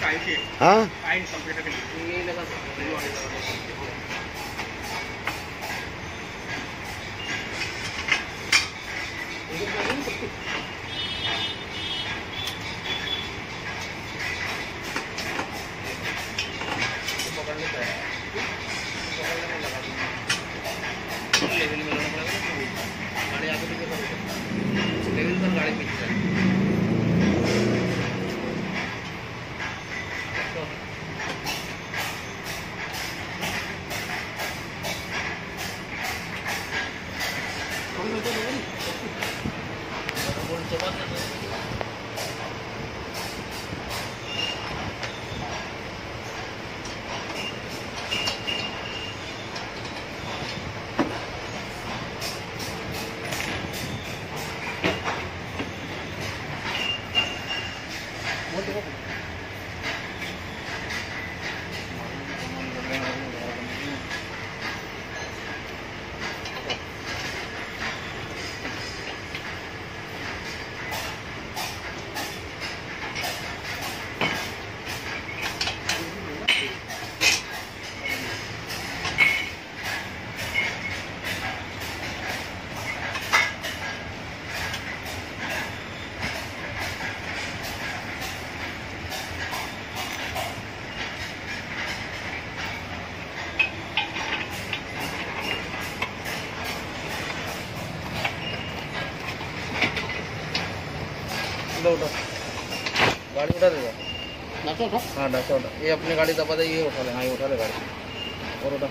हाँ लेवल पर गाड़ी पीछे उठा गाड़ी उठा देगा हाँ ढाचा उठा ये अपनी गाड़ी दबा दे ये उठा ले हाँ ये उठा ले गाड़ी और उठा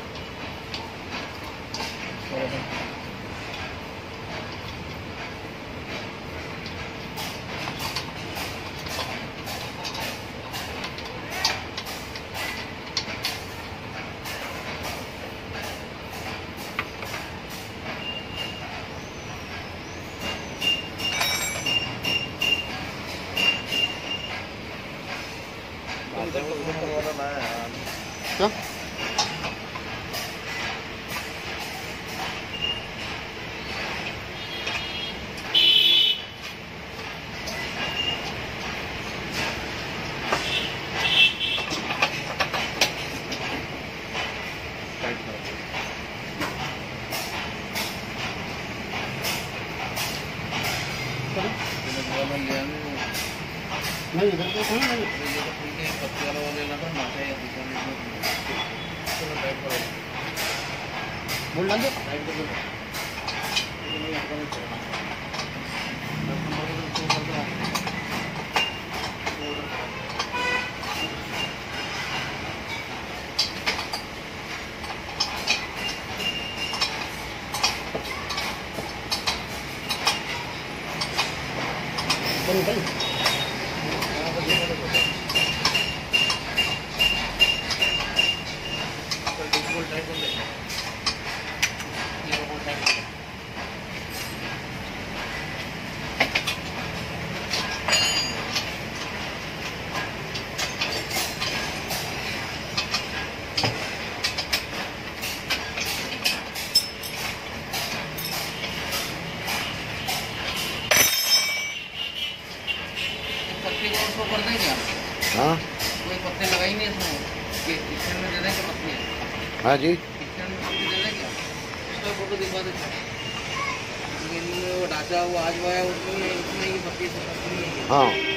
क्या नहीं इधर तो कहाँ नहीं पत्ते वाला लेना था माथा या चलो टाइट करो बोल डाल दो टाइट कर दो नहीं आपका नहीं चलेगा बंद कर देंगे आप हाँ कोई पत्ते लगाएंगे इसमें किचन में दे देंगे पत्ते हाँ जी किचन में पत्ते दे देंगे उसका फोटो दिखा देते लेकिन वो ढांचा वो आज वो है उसमें ये पत्ती हाँ